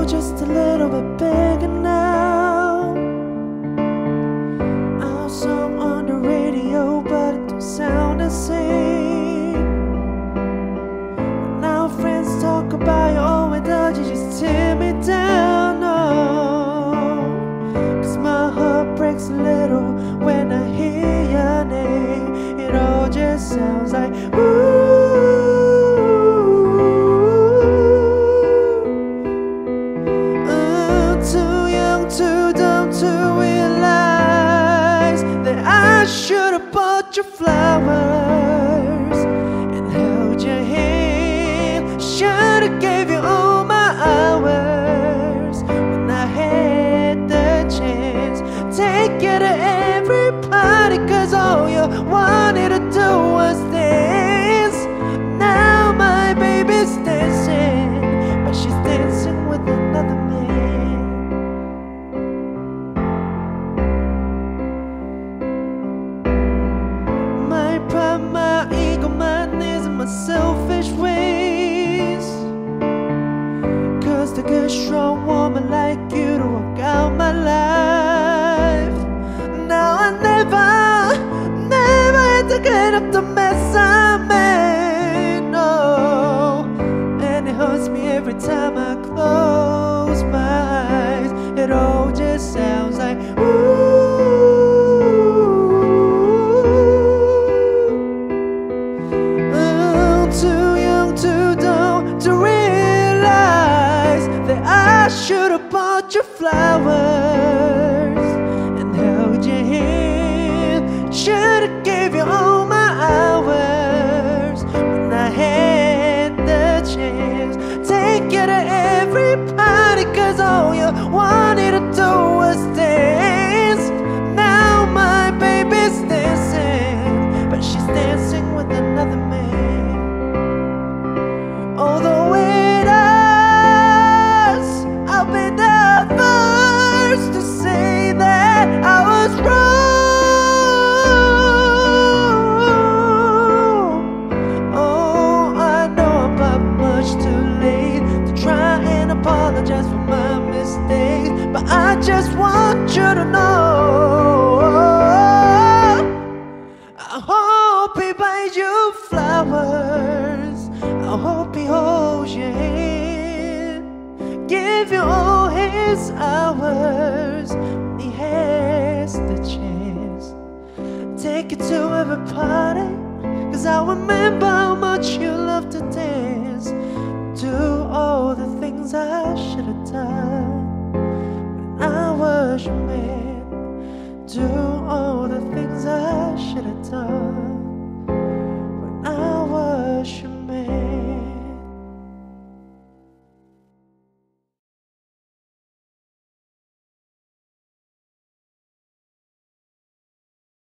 just a little bit bigger now. Our song on the radio, but it don't sound the same. Now friends talk about you, oh my God, you just tear me down. Oh, 'cause my heart breaks a little when I hear your name. It all just sounds like ooh. I should've bought you flowers and held your hand. Should've gave you all my hours when I had the chance. Take you to every party, 'cause all you wanted to do was dance. Now my baby's dancing, but she's dancing with another man. My pride, my ego, my needs, and my selfish ways. 'Cause the good strong woman like you to work out my life. Now I never had to clean up the mess I made, no. And it hurts me every time I close my eyes. It all just sounds like ooh. I should've bought you flowers and held your hand. Should've gave you all my hours when I had the chance. Take you to every party, 'cause all you wanted to do was dance. Now my baby's dancing, but she's dancing with another man. Although I'll be the first to say that I was wrong. Oh, I know I'm not much too late to try and apologize for my mistakes, but I just want you to know I hope he buys you flowers. I hope he holds your hand, give you all his hours when he has the chance. Take you to every party, 'cause I remember how much you love to dance. Do all the things I should have done when I was your man. Do all the things I should have done.